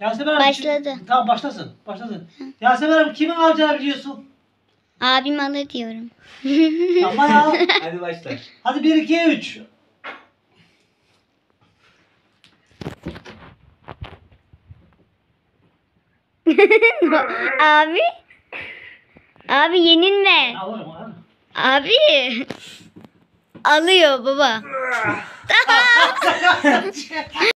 Yasemin abi, Başladı. Tamam başlasın. Başlasın. Yasemin abi kimin alacağını biliyorsun? Abim alır diyorum. Ama ya. Hadi başla. Hadi 1 2 3. Abi. Abi yenilme. Alırım alırım. Abi. Alıyor baba.